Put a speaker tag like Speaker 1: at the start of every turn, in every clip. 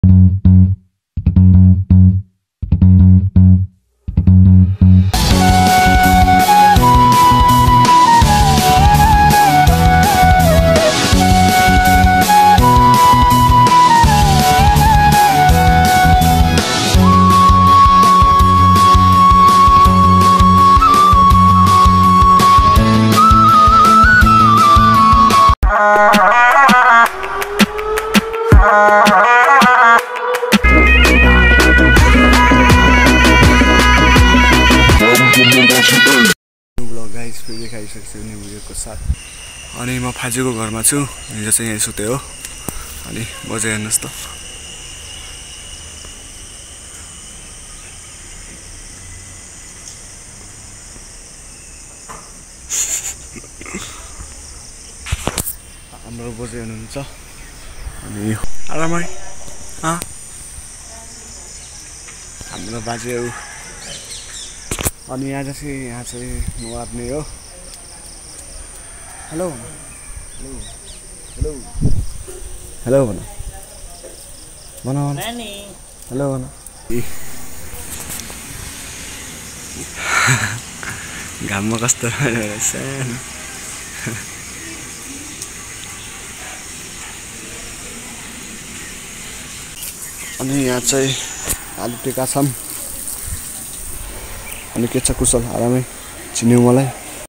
Speaker 1: अनि म फाजुको घरमा छु हिजो चाहिँ यही सुते हो अनि बजे हेर्नुस् त हाम्रो बजे हुनुहुन्छ अनि आरामै हाम्रो बाजे हो अनि यहाँ चाहिँ नुहार्ने हो हेलो हेलो हेलो हेलो भन हेलो भन घाममा कस्तो रहेछ अनि यहाँ चाहिँ आलु टिका छन् अनि के छ कुशल आरामै चिन्यौ मलाई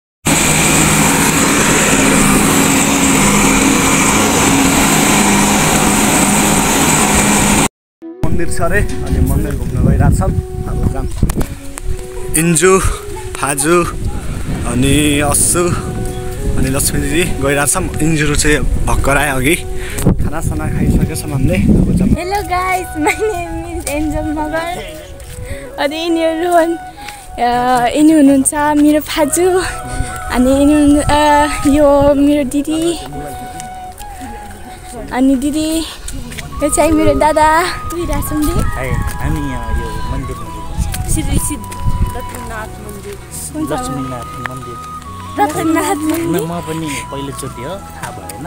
Speaker 1: मन्दिर छ रे अनि मन्दिर घुम्न गइरहेको छन् अब जाम इन्जु फाजु अनि अस्सु अनि लक्ष्मी दिदी गइरहेछौँ इन्जुहरू चाहिँ भर्खर आयो अघि खानासाना खाइसकेछौँ हामीले अब जाम
Speaker 2: hello guys my name is angel Magar अनि यिनी हुनुहुन्छ मेरो फाजु अनि यो मेरो दिदी अनि दिदी यो चाहिँ मेरो दादा गइरहेछौँ नि
Speaker 3: हामी यो मन्दिरमा श्री रत्ननाथ मन्दिर लक्ष्मीनाथ मन्दिर
Speaker 2: रत्ननाथ मन्दिर
Speaker 3: म पनि पहिलोचोटि हो थाहा भएन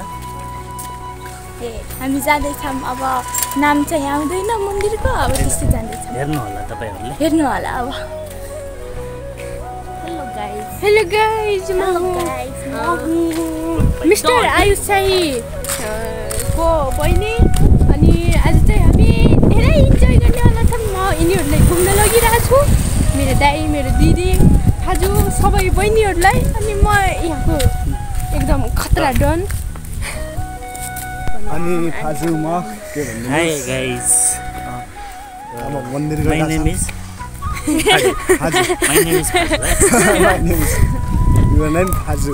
Speaker 2: हामी जाँदैछौँ अब नाम चाहिँ आउँदैन मन्दिरको अब त्यस्तै जाँदैछौँ
Speaker 3: हेर्नु होला तपाईहरुले
Speaker 2: हेर्नु होला अब हेलो गाइस मिस्टर आयुष चाहिँ को बहिनी अनि आज चाहिँ हामी धेरै इन्जोय गर्नेवाला छौँ म यिनीहरूलाई घुम्न लगिरहेको छु मेरो दाइ मेरो दिदी फाजु सबै बहिनीहरूलाई अनि म यहाँको एकदम खतरा डन
Speaker 1: अनि फाजु म के भन्नु
Speaker 3: हाय गाइस
Speaker 1: अब मन्दिर
Speaker 3: my name is
Speaker 1: Faju
Speaker 3: my name is
Speaker 1: your name Faju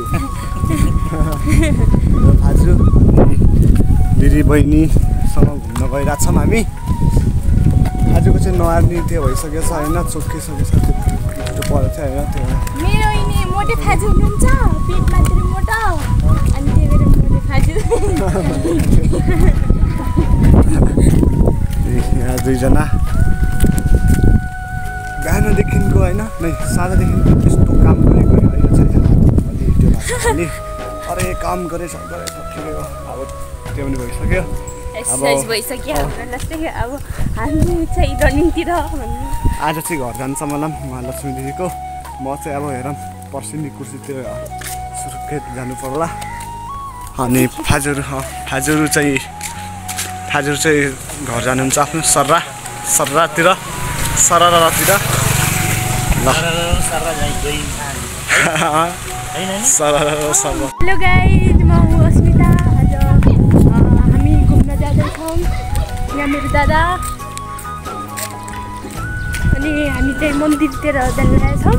Speaker 1: Faju दिदी बहिनीसँग घुम्न गइरहेछौँ हामी फाजुको चाहिँ नआर्ने त्यो भइसकेको छ होइन चोकिसकेको छ त्यो परेको थियो होइन त्यो
Speaker 2: मेरो यिनी मोटे फाजु हुनुहुन्छ पेट मात्रै मोटो अनि त्यही भएर मोटे फाजु
Speaker 1: यहाँ दुईजना बिहानदेखिको होइन नै साँझदेखिको यस्तो काम गरेको अहिले चाहिँ अलि त्यो भएको अरे काम गरेछ ठिकै हो अब त्यो पनि भइसक्यो
Speaker 2: एक्सर्साइज भइसक्यो जस्तै अब हामी चाहिँ रनिङतिर
Speaker 1: आज चाहिँ घर जान्छ मलाई उहाँ लक्ष्मी दिदीको म चाहिँ अब हेरौँ पर्सिनी कुर्सीतिर सुर्खेत जानु पर्ला अनि फाजुहरू चाहिँ घर जानुहुन्छ आफ्नो सर्रातिर
Speaker 2: हेलो गाइस म हो अस्मिता आज हामी घुम्न जाँदैछौँ यहाँ मेरो दादा अनि हामी चाहिँ मन्दिरतिर जाँदैछौँ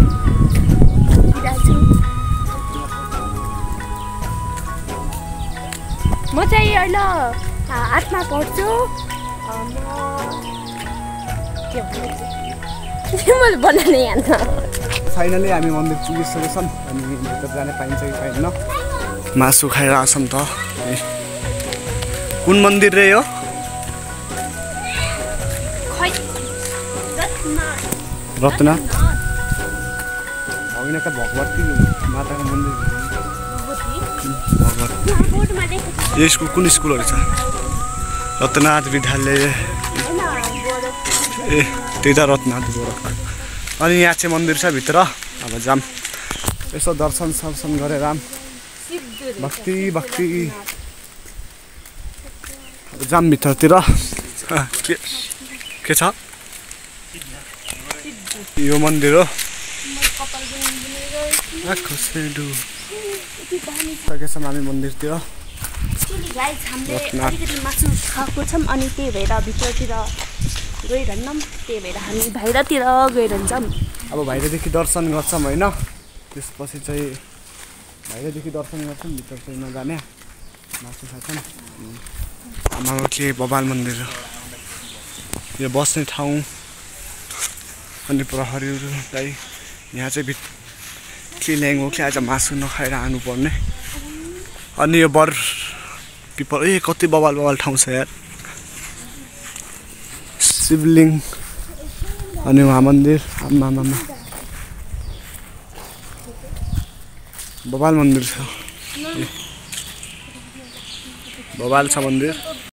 Speaker 2: म चाहिँ अहिले 8मा पढ्छु मैले भन्न नै आएन
Speaker 1: फाइनली हामी मन्दिर पुगिसकेछौँ अनि भित्र जाने पाइन्छ कि पाइन्न मासु खाइरहेछौँ त कुन मन्दिर रे हो रत्ननाथ होइन त भगवती माताको मन्दिर यो स्कुल कुन स्कुलहरू छ रत्ननाथ विद्यालय ए त्यही त रत्ननाथ गोरख। अनि यहाँ चाहिँ मन्दिर छ भित्र। अब जाम यसो दर्शन सर्शन गरेर भक्ति भक्ति अब जाम भित्रतिर। के छ यो मन्दिर हो। सकेछ हामी मन्दिरतिर।
Speaker 2: हामीले अलिकति मासु खाएको छौँ अनि त्यही भएर भित्रतिर गइरहन्नौँ। त्यही भएर हामी बाहिरतिर गइरहन्छौँ।
Speaker 1: अब बाहिरदेखि दर्शन गर्छौँ होइन, त्यसपछि चाहिँ बाहिरदेखि दर्शन गर्छौँ, भित्र चाहिँ नजाने मासु खान्छौँ। आमाको के बबाल मन्दिर हो यो, बस्ने ठाउँ अनि प्रहरीहरूलाई यहाँ चाहिँ के ल्याङ्गोले आज मासु नखाएर आउनुपर्ने। अनि यो बर पिपल कति बबाल बबाल ठाउँ छ यार। शिवलिङ्ग अनि उहाँ मन्दिर आमामा बबाल मन्दिर छ, बबाल छ मन्दिर।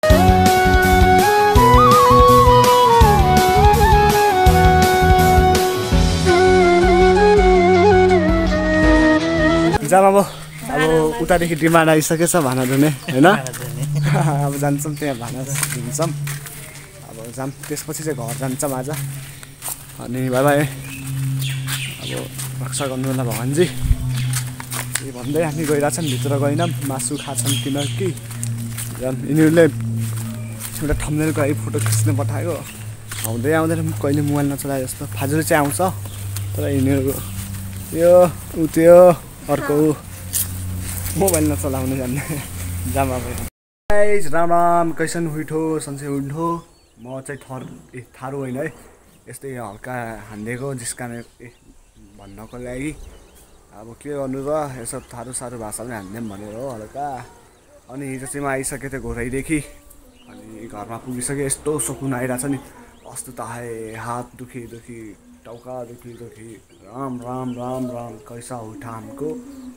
Speaker 1: जाम अब उतादेखि डिमान्ड आइसकेछ भाँडा धुने होइन। अब जान्छौँ त्यहाँ भाँडा धुन्छौँ। अब जाम त्यसपछि चाहिँ घर जान्छौँ आज। अनि बाई बाई। अब रक्षा गर्नु होला भगवान्जी यही भन्दै हामी गइरहेछौँ। भित्र गएनौँ, मासु खाछौँ किनकि यिनीहरूले एउटा थम्बनेलको लागि फोटो खिच्न पठायो। आउँदै आउँदैन कहिले मोबाइल नचलाए जस्तो। फाजुल चाहिँ आउँछ तर यिनीहरू यो त्यो अर्को मोबाइल नचलाउनु जान्ने। जामा राम राम, कैसन हुइठो सन्चै हुइठो। म चाहिँ थारू होइन है, यस्तै हल्का हान्दिएको जिस्काने भन्नको लागि। अब के गर्नु र, यसो थारू सारू भाषामै हान्दिउँ भनेर हो हल्का। अनि हिजो चाहिँ म आइसकेको थिएँ घोराइदेखि। अनि घरमा पुगिसकेँ, यस्तो सुकुन आइरहेछ नि। अस्ति त हात दुखी टाउका दुखी राम राम राम राम। कैसा उठा हमको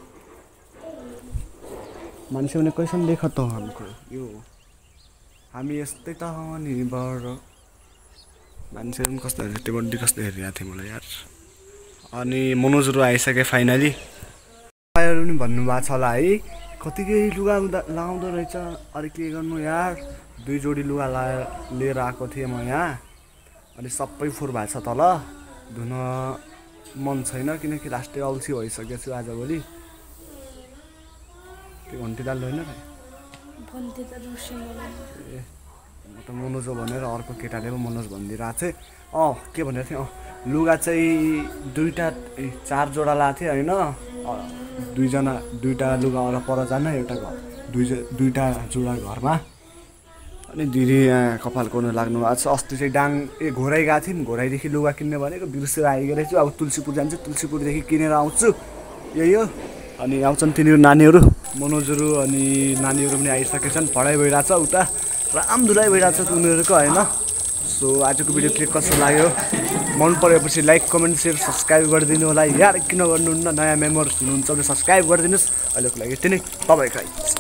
Speaker 1: मान्छे भने कैसन देख त हमको यो, हामी यस्तै त नि बर। मान्छेहरू पनि कस्तो हेरेको त्यो बड्डी कस्तो हेरिरहेको थियो मलाई यार। अनि मनोजहरू आइसके फाइनली। तपाईँहरू पनि भन्नुभएको छ होला है, कतिकै लुगा लगाउँदो रहेछ। अरे के गर्नु यार, 2 जोडी लुगा लिएर आएको थिएँ म यहाँ। अनि सबै फोहोर भएको छ तल, धुन मन छैन किनकि लास्टै अल्छी भइसकेको छु आजभोलि। त्यो घन्टी दाल होइन र म त मनोज हो भनेर अर्को केटाले पो मनोज भनिदिइरहेको थिएँ। के भनेको थिएँ, लुगा चाहिँ 4 जोडा लाएको थिएँ होइन। 2टा लुगा वाला पर जान, एउटा दुईटा जोडा घरमा। अनि दिदी यहाँ कपाल कोर्नु लाग्नु भएको छ। अस्ति चाहिँ घोराइ गएको थियौँ, घोराइदेखि लुगा किन्ने भनेको बिर्सेर आइगएको रहेछु। अब तुलसीपुर जान्छु, तुलसीपुरदेखि किनेर आउँछु। यही हो। अनि आउँछन् तिनीहरू नानीहरू, मनोजहरू अनि नानीहरू पनि आइसकेछन्। पढाइ भइरहेछ उता, रामधुलाई भइरहेछ उनीहरूको होइन। सो आजको भिडियो क्लिप कस्तो लाग्यो, मन परेपछि लाइक कमेन्ट सेयर सब्सक्राइब गरिदिनु होला यार। किन गर्नुहुन्न, नयाँ मेम्बर्स हुनुहुन्छ भने सब्सक्राइब गरिदिनुहोस्। अहिलेको लागि यति नै, बाइ बाइ।